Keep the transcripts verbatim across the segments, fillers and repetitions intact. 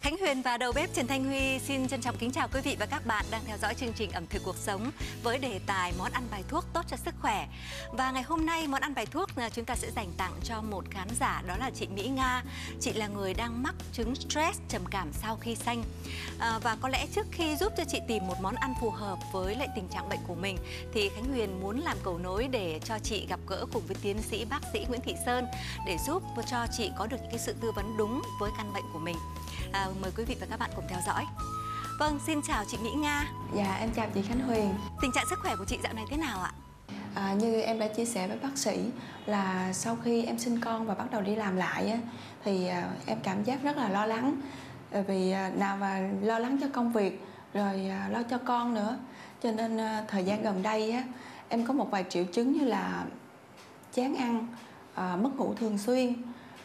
Khánh Huyền và đầu bếp Trần Thanh Huy xin trân trọng kính chào quý vị và các bạn đang theo dõi chương trình ẩm thực cuộc sống với đề tài món ăn bài thuốc tốt cho sức khỏe. Và ngày hôm nay món ăn bài thuốc chúng ta sẽ dành tặng cho một khán giả, đó là chị Mỹ Nga. Chị là người đang mắc chứng stress trầm cảm sau khi sanh. À, và có lẽ trước khi giúp cho chị tìm một món ăn phù hợp với lại tình trạng bệnh của mình thì Khánh Huyền muốn làm cầu nối để cho chị gặp gỡ cùng với tiến sĩ bác sĩ Nguyễn Thị Sơn để giúp cho chị có được những cái sự tư vấn đúng với căn bệnh của mình. À, mời quý vị và các bạn cùng theo dõi. Vâng, xin chào chị Mỹ Nga. Dạ, em chào chị Khánh Huyền. Tình trạng sức khỏe của chị dạo này thế nào ạ? À, như em đã chia sẻ với bác sĩ là sau khi em sinh con và bắt đầu đi làm lại á, thì à, em cảm giác rất là lo lắng. Vì à, nào mà lo lắng cho công việc rồi à, lo cho con nữa. Cho nên à, thời gian gần đây á, em có một vài triệu chứng như là chán ăn, à, mất ngủ thường xuyên,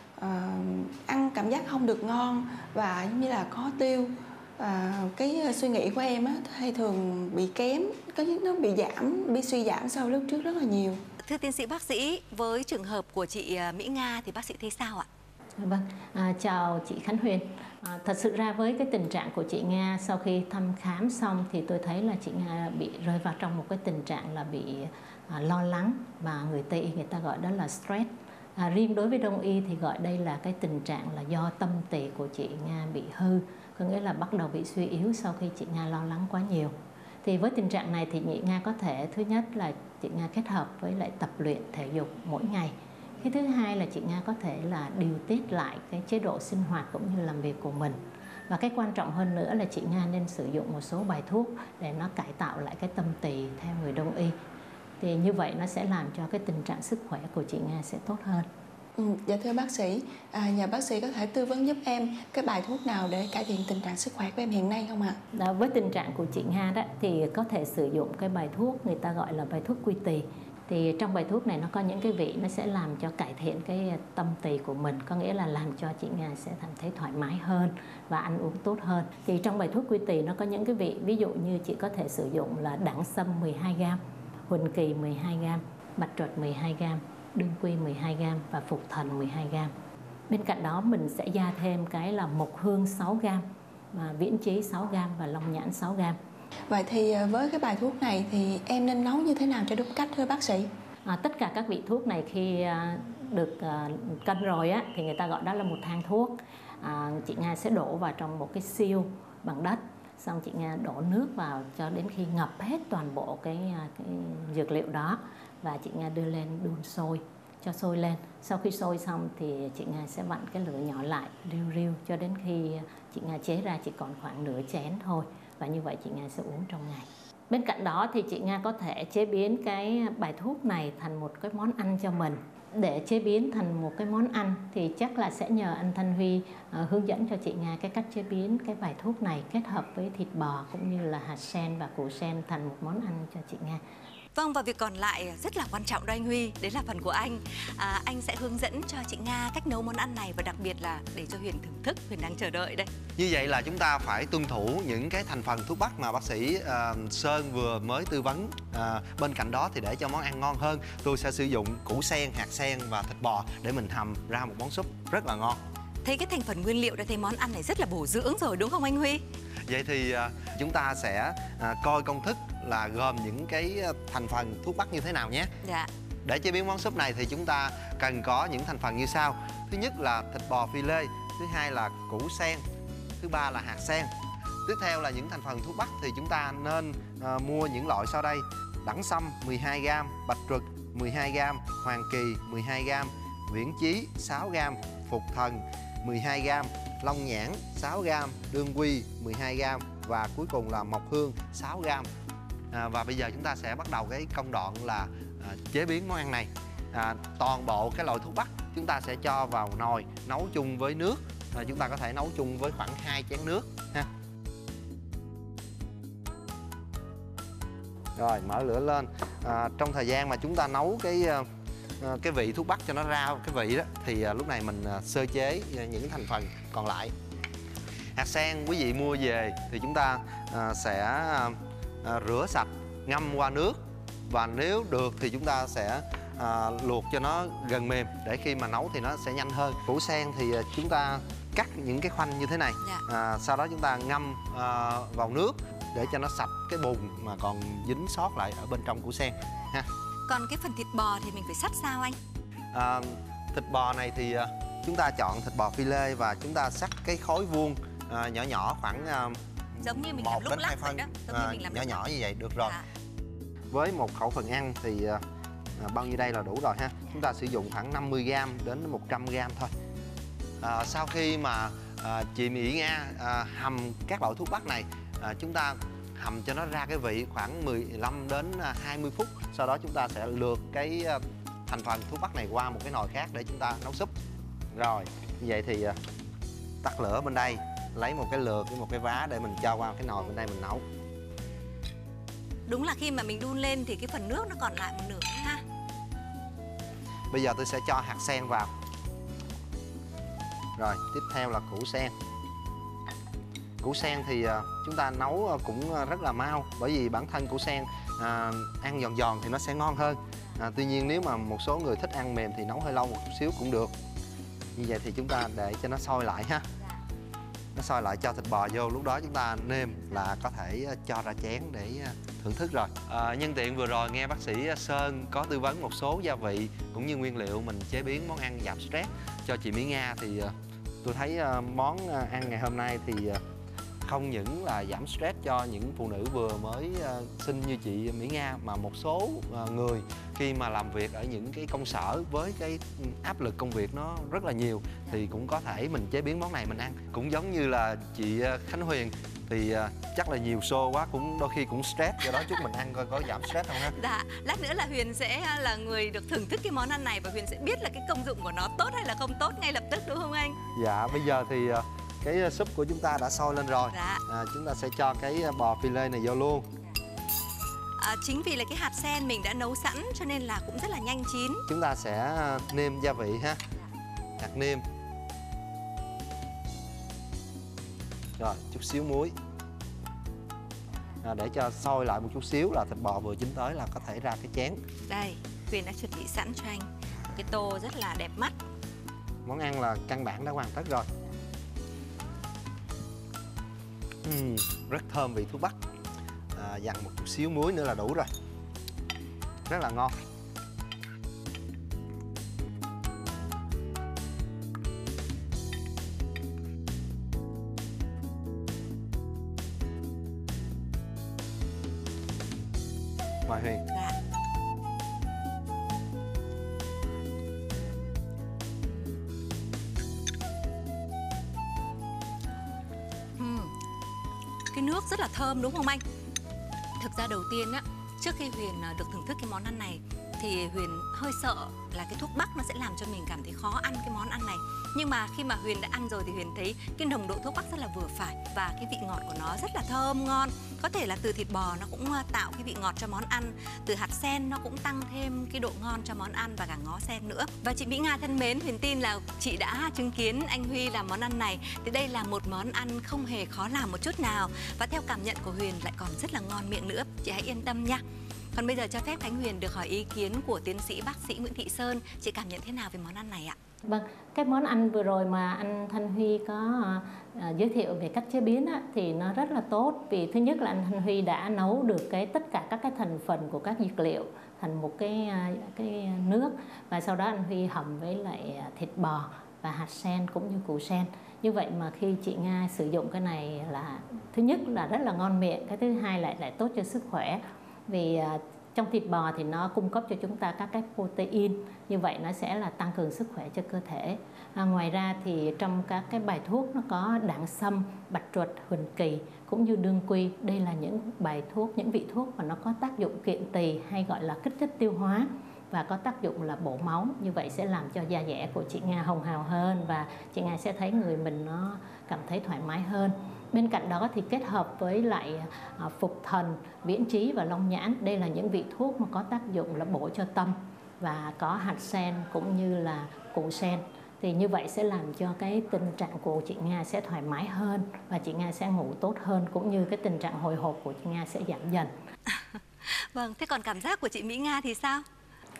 à, ăn cảm giác không được ngon và giống như là khó tiêu. À, cái suy nghĩ của em á hay thường bị kém, có những nó bị giảm, bị suy giảm sau lúc trước rất là nhiều. Thưa tiến sĩ bác sĩ, với trường hợp của chị Mỹ Nga thì bác sĩ thấy sao ạ? Vâng, à, chào chị Khánh Huyền. À, thật sự ra với cái tình trạng của chị Nga sau khi thăm khám xong thì tôi thấy là chị Nga bị rơi vào trong một cái tình trạng là bị à, lo lắng, và người Tây y người ta gọi đó là stress. À, riêng đối với Đông y thì gọi đây là cái tình trạng là do tâm tỳ của chị Nga bị hư, có nghĩa là bắt đầu bị suy yếu sau khi chị Nga lo lắng quá nhiều. Thì với tình trạng này thì chị Nga có thể thứ nhất là chị Nga kết hợp với lại tập luyện thể dục mỗi ngày. Cái thứ hai là chị Nga có thể là điều tiết lại cái chế độ sinh hoạt cũng như làm việc của mình. Và cái quan trọng hơn nữa là chị Nga nên sử dụng một số bài thuốc để nó cải tạo lại cái tâm tỳ theo người Đông y. Thì như vậy nó sẽ làm cho cái tình trạng sức khỏe của chị Nga sẽ tốt hơn. Ừ, dạ thưa bác sĩ, à, nhờ bác sĩ có thể tư vấn giúp em cái bài thuốc nào để cải thiện tình trạng sức khỏe của em hiện nay không ạ? Đó, với tình trạng của chị Nga đó thì có thể sử dụng cái bài thuốc người ta gọi là bài thuốc quy tỳ. Thì trong bài thuốc này nó có những cái vị nó sẽ làm cho cải thiện cái tâm tỳ của mình, có nghĩa là làm cho chị Nga sẽ cảm thấy thoải mái hơn và ăn uống tốt hơn. Thì trong bài thuốc quy tỳ nó có những cái vị, ví dụ như chị có thể sử dụng là đẳng sâm mười hai gam, huỳnh kỳ mười hai gam, bạch tuộc mười hai gam, đương quy mười hai gam và phục thần mười hai gam. Bên cạnh đó mình sẽ gia thêm cái là mộc hương sáu gam, và viễn trí sáu gam và long nhãn sáu gam. Vậy thì với cái bài thuốc này thì em nên nấu như thế nào cho đúng cách thưa bác sĩ? À, tất cả các vị thuốc này khi à, được à, cân rồi á, thì người ta gọi đó là một thang thuốc. À, chị Nga sẽ đổ vào trong một cái siêu bằng đất, xong chị Nga đổ nước vào cho đến khi ngập hết toàn bộ cái, cái dược liệu đó, và chị Nga đưa lên đun sôi, cho sôi lên. Sau khi sôi xong thì chị Nga sẽ vặn cái lửa nhỏ lại, riu riu cho đến khi chị Nga chế ra chỉ còn khoảng nửa chén thôi, và như vậy chị Nga sẽ uống trong ngày. Bên cạnh đó thì chị Nga có thể chế biến cái bài thuốc này thành một cái món ăn cho mình. Để chế biến thành một cái món ăn thì chắc là sẽ nhờ anh Thanh Huy uh, hướng dẫn cho chị Nga cái cách chế biến cái bài thuốc này kết hợp với thịt bò cũng như là hạt sen và củ sen thành một món ăn cho chị Nga. Vâng, và việc còn lại rất là quan trọng đó anh Huy, đấy là phần của anh. À, anh sẽ hướng dẫn cho chị Nga cách nấu món ăn này, và đặc biệt là để cho Huyền thưởng thức. Huyền đang chờ đợi đây. Như vậy là chúng ta phải tuân thủ những cái thành phần thuốc bắc mà bác sĩ uh, Sơn vừa mới tư vấn. Uh, bên cạnh đó thì để cho món ăn ngon hơn, tôi sẽ sử dụng củ sen, hạt sen và thịt bò để mình hầm ra một món súp rất là ngon. Thấy cái thành phần nguyên liệu đã thấy món ăn này rất là bổ dưỡng rồi đúng không anh Huy? Vậy thì uh, chúng ta sẽ uh, coi công thức là gồm những cái thành phần thuốc bắc như thế nào nhé. Dạ. Để chế biến món súp này thì chúng ta cần có những thành phần như sau. Thứ nhất là thịt bò phi lê, thứ hai là củ sen, thứ ba là hạt sen. Tiếp theo là những thành phần thuốc bắc thì chúng ta nên uh, mua những loại sau đây: đẳng sâm mười hai gam, bạch tuộc mười hai gam, hoàng kỳ mười hai gam, viễn chí sáu gam, phục thần mười hai gam, long nhãn sáu gam, đương quy mười hai gam và cuối cùng là mộc hương sáu gam. À, và bây giờ chúng ta sẽ bắt đầu cái công đoạn là à, chế biến món ăn này. À, toàn bộ cái loại thuốc bắc chúng ta sẽ cho vào nồi nấu chung với nước. À, chúng ta có thể nấu chung với khoảng hai chén nước ha. Rồi mở lửa lên. À, trong thời gian mà chúng ta nấu cái cái vị thuốc bắc cho nó ra cái vị đó thì à, lúc này mình à, sơ chế những thành phần còn lại. Hạt sen quý vị mua về thì chúng ta à, sẽ à, rửa sạch, ngâm qua nước, và nếu được thì chúng ta sẽ à, luộc cho nó gần mềm để khi mà nấu thì nó sẽ nhanh hơn. Củ sen thì chúng ta cắt những cái khoanh như thế này. Dạ. À, sau đó chúng ta ngâm à, vào nước để cho nó sạch cái bùn mà còn dính sót lại ở bên trong củ sen ha. Còn cái phần thịt bò thì mình phải sắt sao anh? À, thịt bò này thì à, chúng ta chọn thịt bò phi lê và chúng ta cắt cái khối vuông à, nhỏ nhỏ khoảng à, giống như mình một làm lúc đến lắc hai vậy phân đó, giống à, như mình làm nhỏ lúc nhỏ lắc. như vậy được rồi. Dạ. Với một khẩu phần ăn thì à, bao nhiêu đây là đủ rồi ha. Chúng ta sử dụng khoảng năm mươi gam đến một trăm gam thôi. À, sau khi mà à, chị Mỹ Nga à, hầm các loại thuốc bắc này, à, chúng ta hầm cho nó ra cái vị khoảng mười lăm đến hai mươi phút. Sau đó chúng ta sẽ lượt cái à, thành phần thuốc bắc này qua một cái nồi khác để chúng ta nấu súp. Rồi, như vậy thì à, tắt lửa bên đây, lấy một cái lược với một cái vá để mình cho qua cái nồi bên đây mình nấu. Đúng là khi mà mình đun lên thì cái phần nước nó còn lại một nửa ha. Bây giờ tôi sẽ cho hạt sen vào. Rồi, tiếp theo là củ sen. Củ sen thì uh, chúng ta nấu uh, cũng uh, rất là mau. Bởi vì bản thân củ sen uh, ăn giòn giòn thì nó sẽ ngon hơn. uh, Tuy nhiên nếu mà một số người thích ăn mềm thì nấu hơi lâu một chút xíu cũng được. Như vậy thì chúng ta để cho nó sôi lại ha. Nó sôi lại cho thịt bò vô. Lúc đó chúng ta nêm là có thể uh, cho ra chén để uh, thưởng thức rồi. À, nhân tiện vừa rồi nghe bác sĩ Sơn có tư vấn một số gia vị cũng như nguyên liệu mình chế biến món ăn giảm stress cho chị Mỹ Nga, thì uh, tôi thấy uh, món uh, ăn ngày hôm nay thì uh, không những là giảm stress cho những phụ nữ vừa mới uh, sinh như chị Mỹ Nga, mà một số uh, người khi mà làm việc ở những cái công sở với cái áp lực công việc nó rất là nhiều thì cũng có thể mình chế biến món này mình ăn. Cũng giống như là chị Khánh Huyền thì uh, chắc là nhiều show quá cũng đôi khi cũng stress, do đó chúc mình ăn coi có giảm stress không ha. Dạ, lát nữa là Huyền sẽ là người được thưởng thức cái món ăn này và Huyền sẽ biết là cái công dụng của nó tốt hay là không tốt ngay lập tức, đúng không anh? Dạ, bây giờ thì uh, cái súp của chúng ta đã sôi lên rồi. Dạ. À, chúng ta sẽ cho cái bò phi lê này vô luôn. À, chính vì là cái hạt sen mình đã nấu sẵn cho nên là cũng rất là nhanh chín. Chúng ta sẽ nêm gia vị ha. Hạt nêm. Rồi, chút xíu muối. À, để cho sôi lại một chút xíu là thịt bò vừa chín tới là có thể ra cái chén. Đây, Huyền đã chuẩn bị sẵn cho anh một cái tô rất là đẹp mắt. Món ăn là căn bản đã hoàn tất rồi. uhm, Rất thơm vị thuốc bắc. À, dặn một chút xíu muối nữa là đủ rồi. Rất là ngon. Mời Huyền. Dạ. Uhm. Cái nước rất là thơm đúng không anh? Thực ra đầu tiên á, trước khi Huyền được thưởng thức cái món ăn này thì Huyền hơi sợ là cái thuốc bắc nó sẽ làm cho mình cảm thấy khó ăn cái món ăn này. Nhưng mà khi mà Huyền đã ăn rồi thì Huyền thấy cái nồng độ thuốc bắc rất là vừa phải và cái vị ngọt của nó rất là thơm ngon. Có thể là từ thịt bò nó cũng tạo cái vị ngọt cho món ăn, từ hạt sen nó cũng tăng thêm cái độ ngon cho món ăn và cả ngó sen nữa. Và chị Mỹ Nga thân mến, Huyền tin là chị đã chứng kiến anh Huy làm món ăn này thì đây là một món ăn không hề khó làm một chút nào, và theo cảm nhận của Huyền lại còn rất là ngon miệng nữa. Chị hãy yên tâm nha. Còn bây giờ cho phép Khánh Huyền được hỏi ý kiến của tiến sĩ bác sĩ Nguyễn Thị Sơn. Chị cảm nhận thế nào về món ăn này ạ? Vâng, cái món ăn vừa rồi mà anh Thanh Huy có uh, giới thiệu về cách chế biến á, thì nó rất là tốt. Vì thứ nhất là anh Thanh Huy đã nấu được cái tất cả các cái thành phần của các dược liệu thành một cái uh, cái nước, và sau đó anh Huy hầm với lại thịt bò và hạt sen cũng như củ sen. Như vậy mà khi chị Nga sử dụng cái này là thứ nhất là rất là ngon miệng, cái thứ hai lại lại tốt cho sức khỏe. Vì uh, trong thịt bò thì nó cung cấp cho chúng ta các cái protein, như vậy nó sẽ là tăng cường sức khỏe cho cơ thể. À, ngoài ra thì trong các cái bài thuốc nó có đẳng sâm, bạch tuộc, huỳnh kỳ cũng như đương quy. Đây là những bài thuốc, những vị thuốc mà nó có tác dụng kiện tỳ hay gọi là kích thích tiêu hóa và có tác dụng là bổ máu. Như vậy sẽ làm cho da dẻ của chị Nga hồng hào hơn và chị Nga sẽ thấy người mình nó cảm thấy thoải mái hơn. Bên cạnh đó thì kết hợp với lại à, phục thần, viễn trí và long nhãn. Đây là những vị thuốc mà có tác dụng là bổ cho tâm và có hạt sen cũng như là củ sen. Thì như vậy sẽ làm cho cái tình trạng của chị Nga sẽ thoải mái hơn và chị Nga sẽ ngủ tốt hơn, cũng như cái tình trạng hồi hộp của chị Nga sẽ giảm dần. Vâng, thế còn cảm giác của chị Mỹ Nga thì sao?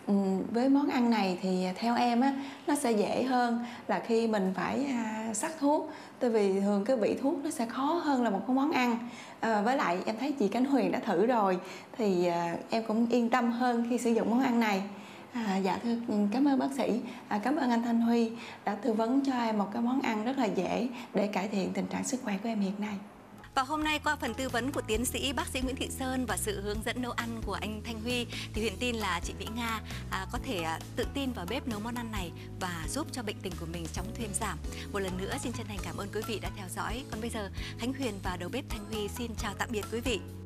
Ừ, với món ăn này thì theo em á, nó sẽ dễ hơn là khi mình phải à, sắc thuốc. Tại vì thường cái vị thuốc nó sẽ khó hơn là một cái món ăn. À, với lại em thấy chị Khánh Huyền đã thử rồi thì à, em cũng yên tâm hơn khi sử dụng món ăn này. À, dạ thưa cảm ơn bác sĩ, à, cảm ơn anh Thanh Huy đã tư vấn cho em một cái món ăn rất là dễ để cải thiện tình trạng sức khỏe của em hiện nay. Và hôm nay qua phần tư vấn của tiến sĩ bác sĩ Nguyễn Thị Sơn và sự hướng dẫn nấu ăn của anh Thanh Huy thì Huyền tin là chị Mỹ Nga à, có thể à, tự tin vào bếp nấu món ăn này và giúp cho bệnh tình của mình chóng thuyên giảm. Một lần nữa xin chân thành cảm ơn quý vị đã theo dõi. Còn bây giờ Khánh Huyền và đầu bếp Thanh Huy xin chào tạm biệt quý vị.